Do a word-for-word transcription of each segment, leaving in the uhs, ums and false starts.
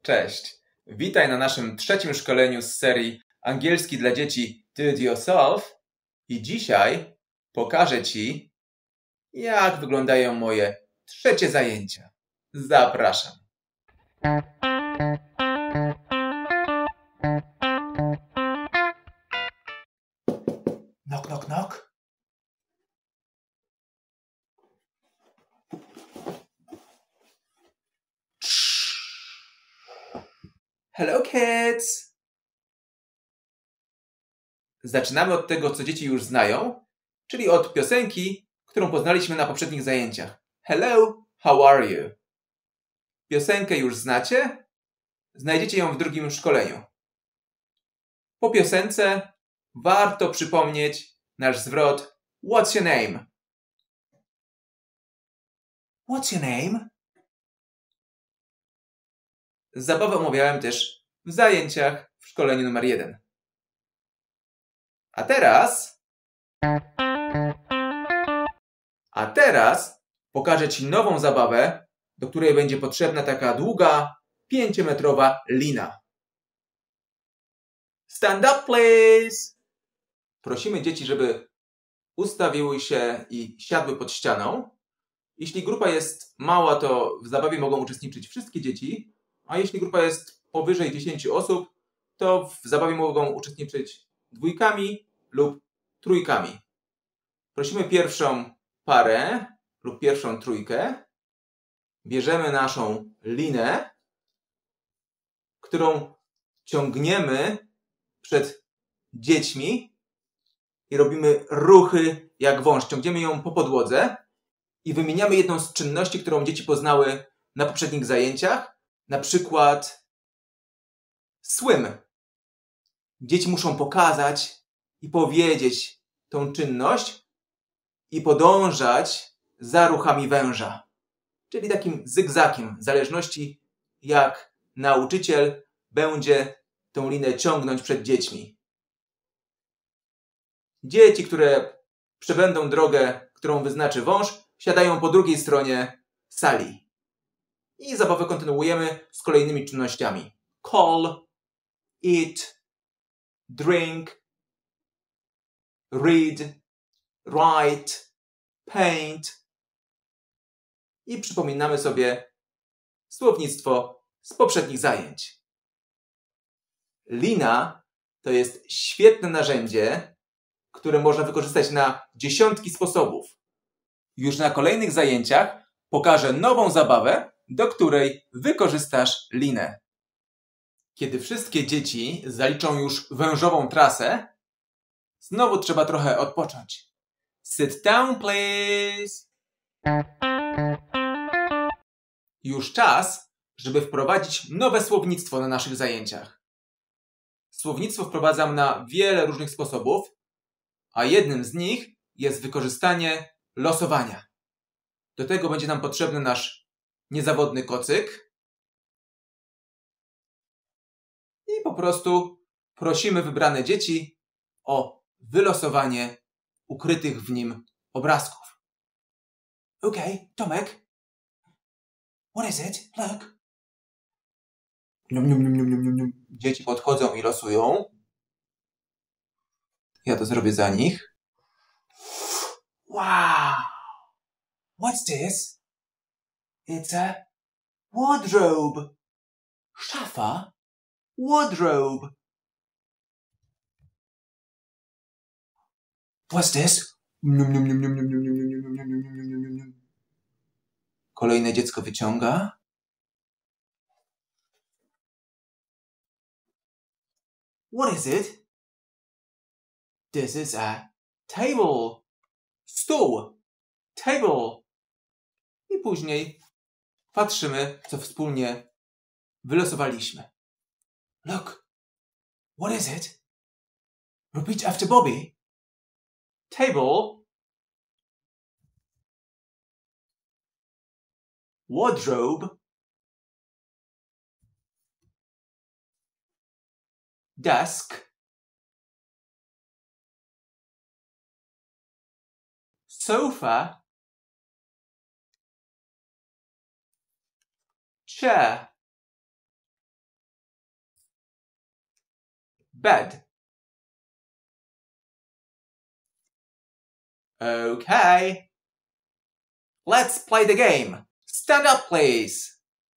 Cześć! Witaj na naszym trzecim szkoleniu z serii Angielski dla dzieci Do It Yourself i dzisiaj pokażę Ci, jak wyglądają moje trzecie zajęcia. Zapraszam! Knock, knock, knock. Hello kids! Zaczynamy od tego, co dzieci już znają, czyli od piosenki, którą poznaliśmy na poprzednich zajęciach. Hello, how are you? Piosenkę już znacie? Znajdziecie ją w drugim szkoleniu. Po piosence warto przypomnieć nasz zwrot What's your name? What's your name? Zabawę omawiałem też w zajęciach w szkoleniu numer jeden. A teraz... A teraz pokażę Ci nową zabawę, do której będzie potrzebna taka długa, pięciometrowa lina. Stand up, please! Prosimy dzieci, żeby ustawiły się i siadły pod ścianą. Jeśli grupa jest mała, to w zabawie mogą uczestniczyć wszystkie dzieci, a jeśli grupa jest powyżej dziesięciu osób, to w zabawie mogą uczestniczyć dwójkami lub trójkami. Prosimy pierwszą parę lub pierwszą trójkę. Bierzemy naszą linę, którą ciągniemy przed dziećmi i robimy ruchy jak wąż. Ciągniemy ją po podłodze i wymieniamy jedną z czynności, którą dzieci poznały na poprzednich zajęciach. Na przykład swim. Dzieci muszą pokazać i powiedzieć tą czynność i podążać za ruchami węża. Czyli takim zygzakiem, w zależności jak nauczyciel będzie tą linę ciągnąć przed dziećmi. Dzieci, które przebędą drogę, którą wyznaczy wąż, siadają po drugiej stronie sali. I zabawę kontynuujemy z kolejnymi czynnościami. Call, eat, drink, read, write, paint. I przypominamy sobie słownictwo z poprzednich zajęć. Lina to jest świetne narzędzie, które można wykorzystać na dziesiątki sposobów. Już na kolejnych zajęciach pokażę nową zabawę, do której wykorzystasz linę. Kiedy wszystkie dzieci zaliczą już wężową trasę, znowu trzeba trochę odpocząć. Sit down, please. Już czas, żeby wprowadzić nowe słownictwo na naszych zajęciach. Słownictwo wprowadzam na wiele różnych sposobów, a jednym z nich jest wykorzystanie losowania. Do tego będzie nam potrzebny nasz niezawodny kocyk. I po prostu prosimy wybrane dzieci o wylosowanie ukrytych w nim obrazków. Okay, Tomek. What is it? Look. Nium, nium, nium, nium, nium, nium. Dzieci podchodzą i losują. Ja to zrobię za nich. Wow! What's this? It's a wardrobe. Szafa. Wardrobe. What's this? Nium, nium, nium, nium, nium, nium, nium, nium, nium, nium, nium, nium, nium, nium. Kolejne dziecko wyciąga. What is it? This is a table. Stół. Table. I później patrzymy, co wspólnie wylosowaliśmy. Look. What is it? Repeat after Bobby. Table. Wardrobe. Desk. Sofa. Chair. bed. Okay. Let's play the game. Stand up, please.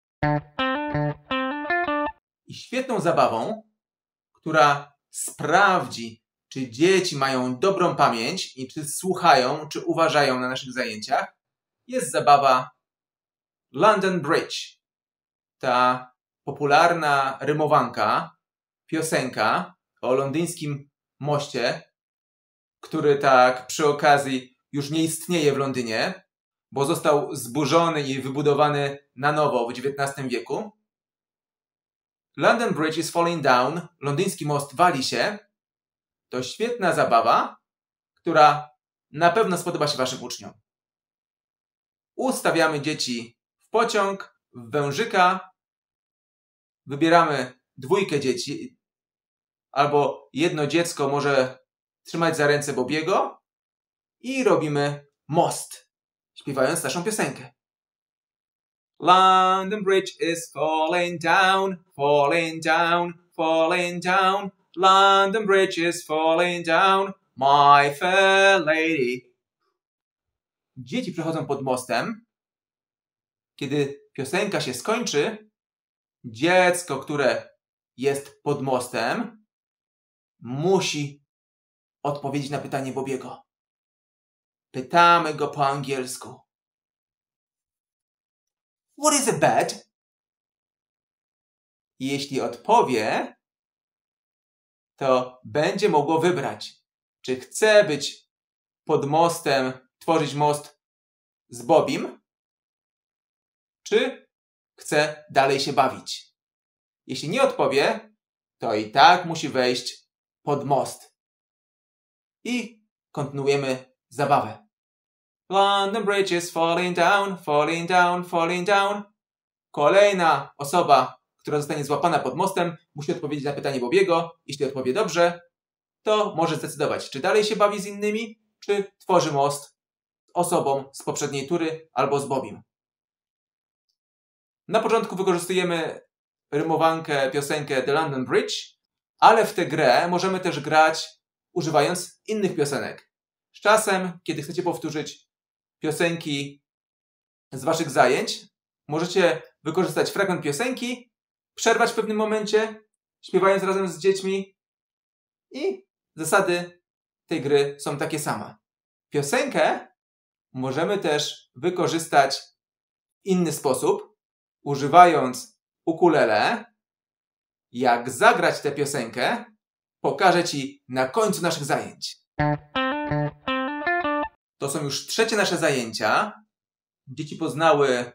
I świetną zabawą, która sprawdzi, czy dzieci mają dobrą pamięć i czy słuchają, czy uważają na naszych zajęciach, jest zabawa London Bridge. Ta popularna rymowanka, piosenka o londyńskim moście, który tak przy okazji już nie istnieje w Londynie, bo został zburzony i wybudowany na nowo w dziewiętnastym wieku. London Bridge is falling down. Londyński most wali się. To świetna zabawa, która na pewno spodoba się waszym uczniom. Ustawiamy dzieci w pociąg, w wężyka. Wybieramy dwójkę dzieci. Albo jedno dziecko może trzymać za ręce Bobiego. I robimy most, śpiewając naszą piosenkę. London Bridge is falling down, falling down, falling down. London Bridge is falling down, my fair lady. Dzieci przechodzą pod mostem. Kiedy piosenka się skończy, dziecko, które jest pod mostem, musi odpowiedzieć na pytanie Bobiego. Pytamy go po angielsku. What is a bed? I jeśli odpowie, to będzie mogło wybrać, czy chce być pod mostem, tworzyć most z Bobim, czy chce dalej się bawić. Jeśli nie odpowie, to i tak musi wejść pod most. I kontynuujemy zabawę. London Bridge is falling down, falling down, falling down. Kolejna osoba, która zostanie złapana pod mostem, musi odpowiedzieć na pytanie Bobiego. Jeśli odpowie dobrze, to może zdecydować, czy dalej się bawi z innymi, czy tworzy most z osobą z poprzedniej tury albo z Bobim. Na początku wykorzystujemy rymowankę, piosenkę The London Bridge, ale w tę grę możemy też grać używając innych piosenek. Z czasem, kiedy chcecie powtórzyć piosenki z waszych zajęć, możecie wykorzystać fragment piosenki, przerwać w pewnym momencie, śpiewając razem z dziećmi i zasady tej gry są takie same. Piosenkę możemy też wykorzystać w inny sposób, używając ukulele. Jak zagrać tę piosenkę, pokażę ci na końcu naszych zajęć. To są już trzecie nasze zajęcia. Dzieci poznały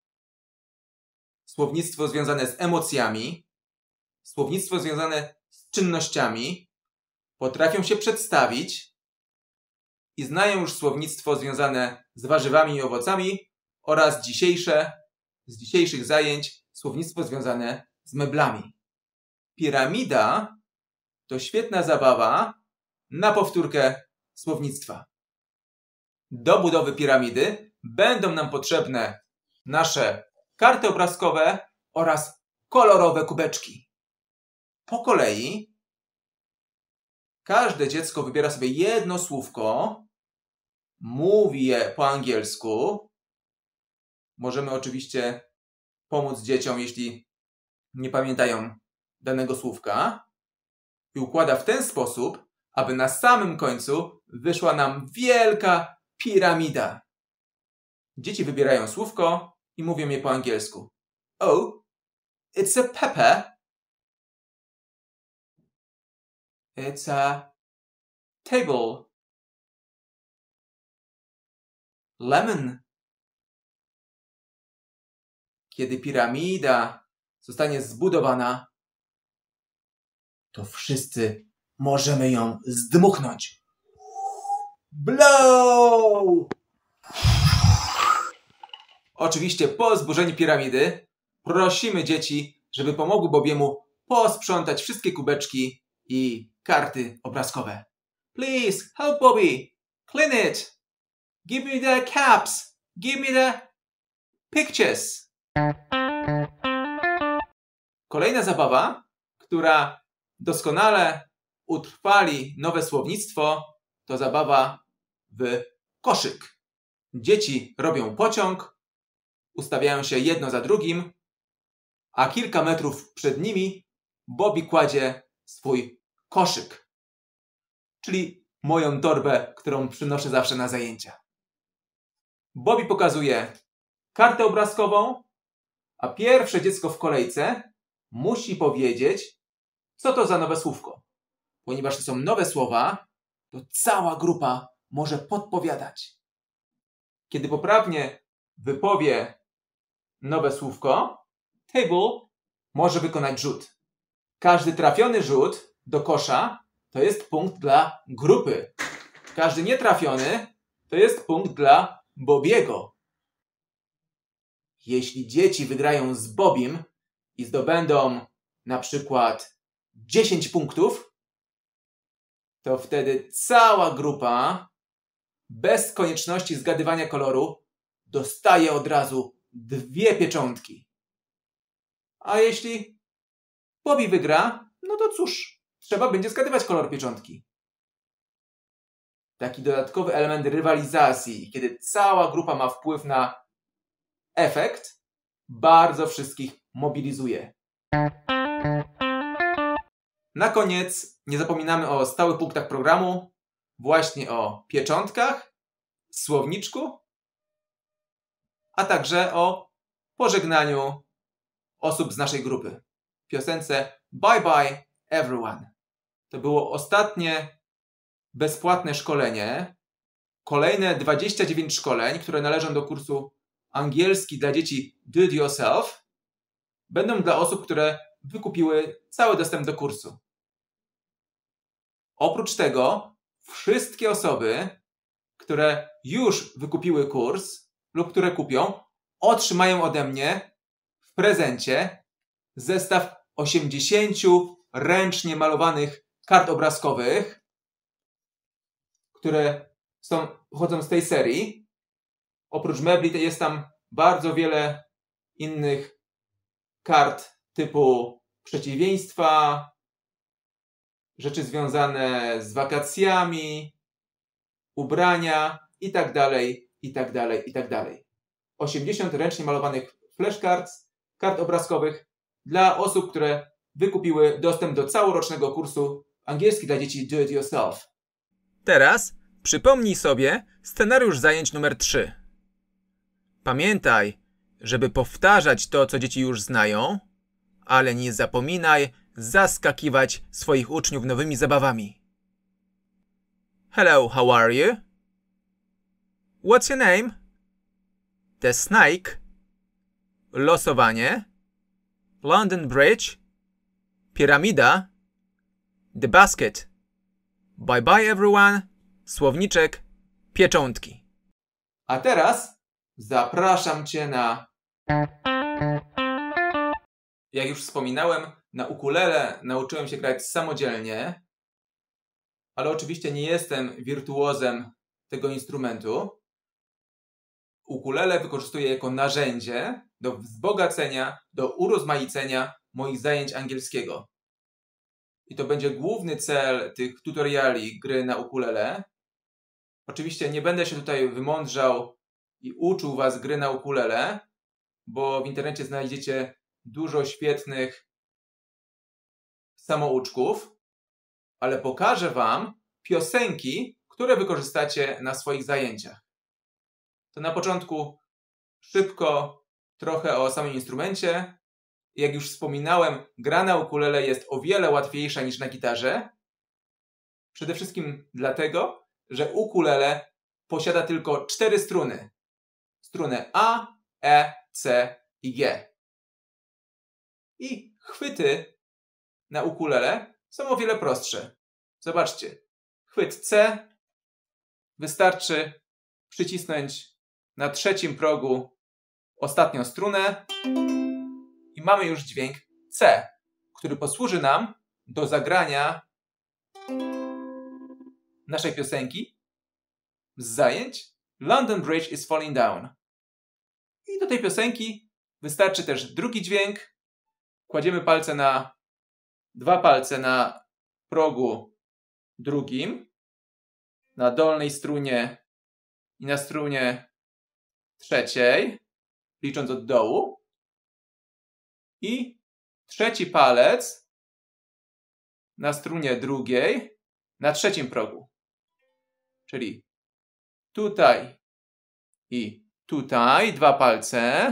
słownictwo związane z emocjami, słownictwo związane z czynnościami, potrafią się przedstawić i znają już słownictwo związane z warzywami i owocami oraz dzisiejsze, z dzisiejszych zajęć, słownictwo związane z meblami. Piramida to świetna zabawa na powtórkę słownictwa. Do budowy piramidy będą nam potrzebne nasze karty obrazkowe oraz kolorowe kubeczki. Po kolei każde dziecko wybiera sobie jedno słówko, mówi je po angielsku. Możemy oczywiście pomóc dzieciom, jeśli nie pamiętają danego słówka, i układa w ten sposób, aby na samym końcu wyszła nam wielka piramida. Dzieci wybierają słówko i mówią je po angielsku. Oh, it's a pepper. It's a table. Lemon. Kiedy piramida zostanie zbudowana, to wszyscy możemy ją zdmuchnąć. Blow! Oczywiście po zburzeniu piramidy prosimy dzieci, żeby pomogły Bobiemu posprzątać wszystkie kubeczki i karty obrazkowe. Please help Bobby. Clean it. Give me the caps. Give me the pictures. Kolejna zabawa, która doskonale utrwali nowe słownictwo, to zabawa w koszyk. Dzieci robią pociąg, ustawiają się jedno za drugim, a kilka metrów przed nimi Bobby kładzie swój koszyk, czyli moją torbę, którą przynoszę zawsze na zajęcia. Bobby pokazuje kartę obrazkową, a pierwsze dziecko w kolejce musi powiedzieć, co to za nowe słówko. Ponieważ to są nowe słowa, to cała grupa może podpowiadać. Kiedy poprawnie wypowie nowe słówko, table może wykonać rzut. Każdy trafiony rzut do kosza to jest punkt dla grupy. Każdy nietrafiony to jest punkt dla Bobiego. Jeśli dzieci wygrają z Bobim i zdobędą na przykład dziesięć punktów, to wtedy cała grupa bez konieczności zgadywania koloru dostaje od razu dwie pieczątki. A jeśli Bobby wygra, no to cóż, trzeba będzie zgadywać kolor pieczątki. Taki dodatkowy element rywalizacji, kiedy cała grupa ma wpływ na efekt, bardzo wszystkich mobilizuje. Na koniec nie zapominamy o stałych punktach programu, właśnie o pieczątkach, słowniczku, a także o pożegnaniu osób z naszej grupy. W piosence Bye Bye Everyone. To było ostatnie bezpłatne szkolenie. Kolejne dwadzieścia dziewięć szkoleń, które należą do kursu angielski dla dzieci Do It Yourself, będą dla osób, które wykupiły cały dostęp do kursu. Oprócz tego wszystkie osoby, które już wykupiły kurs lub które kupią, otrzymają ode mnie w prezencie zestaw osiemdziesięciu ręcznie malowanych kart obrazkowych, które są, pochodzą z tej serii. Oprócz mebli jest tam bardzo wiele innych kart typu przeciwieństwa, rzeczy związane z wakacjami, ubrania i tak dalej, i tak dalej, i tak dalej. osiemdziesiąt ręcznie malowanych flashcards, kart obrazkowych dla osób, które wykupiły dostęp do całorocznego kursu angielski dla dzieci Do It Yourself. Teraz przypomnij sobie scenariusz zajęć numer trzy. Pamiętaj, żeby powtarzać to, co dzieci już znają, ale nie zapominaj zaskakiwać swoich uczniów nowymi zabawami. Hello, how are you? What's your name? The Snake. Losowanie. London Bridge. Piramida. The Basket. Bye bye everyone. Słowniczek. Pieczątki. A teraz zapraszam Cię na... Jak już wspominałem, na ukulele nauczyłem się grać samodzielnie, ale oczywiście nie jestem wirtuozem tego instrumentu. Ukulele wykorzystuję jako narzędzie do wzbogacenia, do urozmaicenia moich zajęć angielskiego. I to będzie główny cel tych tutoriali gry na ukulele. Oczywiście nie będę się tutaj wymądrzał i uczył Was gry na ukulele, bo w internecie znajdziecie dużo świetnych samouczków, ale pokażę Wam piosenki, które wykorzystacie na swoich zajęciach. To na początku szybko trochę o samym instrumencie. Jak już wspominałem, gra na ukulele jest o wiele łatwiejsza niż na gitarze. Przede wszystkim dlatego, że ukulele posiada tylko cztery struny. Strunę A, E, C i G. I chwyty na ukulele są o wiele prostsze. Zobaczcie. Chwyt C wystarczy przycisnąć na trzecim progu ostatnią strunę i mamy już dźwięk C, który posłuży nam do zagrania naszej piosenki z zajęć London Bridge is Falling Down. I do tej piosenki wystarczy też drugi dźwięk. Kładziemy palce na dwa palce na progu drugim, na dolnej strunie i na strunie trzeciej, licząc od dołu. I trzeci palec na strunie drugiej, na trzecim progu. Czyli tutaj i tutaj dwa palce.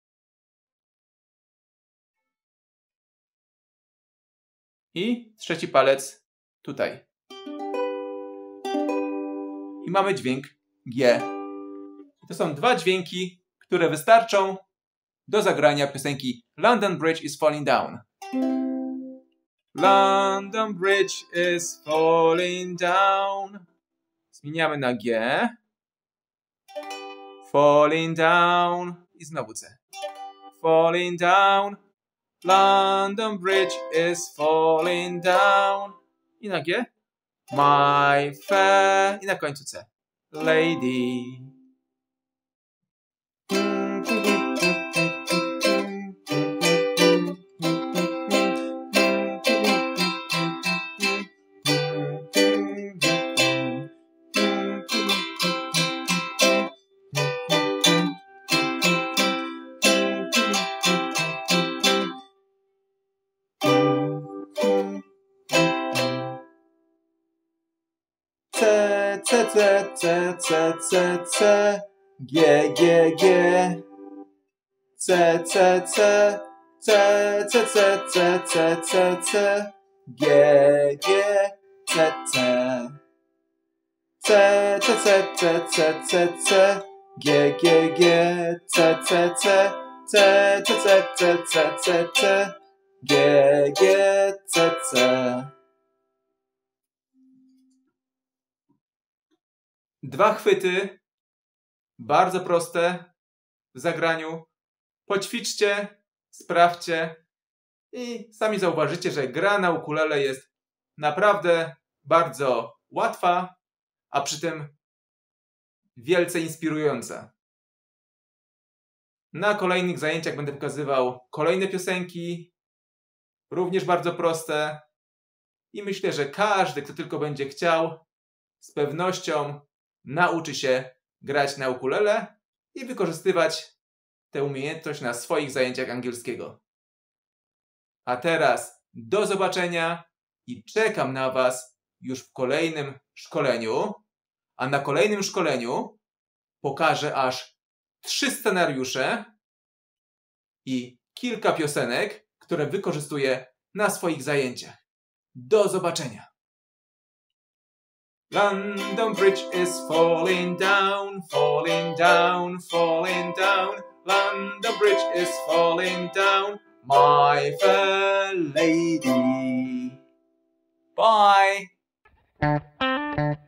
I trzeci palec tutaj. I mamy dźwięk G. To są dwa dźwięki, które wystarczą do zagrania piosenki London Bridge is falling down. London Bridge is falling down. Zmieniamy na G. Falling down. I znowu C. Falling down. London Bridge is falling down. I na G. My fair. I na końcu C. Lady. C, C, C, C, C, C, C, G, G, G, C, C, C, C, C, C, C, C, C, C, G, G, C, C, C, C, C, C, C, C, C, G, G, G, C, C, C, C, C, C, C, C, C, C, G, G, C, C. Dwa chwyty, bardzo proste w zagraniu. Poćwiczcie, sprawdźcie i sami zauważycie, że gra na ukulele jest naprawdę bardzo łatwa, a przy tym wielce inspirująca. Na kolejnych zajęciach będę pokazywał kolejne piosenki, również bardzo proste i myślę, że każdy, kto tylko będzie chciał, z pewnością nauczy się grać na ukulele i wykorzystywać tę umiejętność na swoich zajęciach angielskiego. A teraz do zobaczenia i czekam na Was już w kolejnym szkoleniu. A na kolejnym szkoleniu pokażę aż trzy scenariusze i kilka piosenek, które wykorzystuję na swoich zajęciach. Do zobaczenia! London Bridge is falling down, falling down, falling down. London Bridge is falling down, my fair lady. Bye.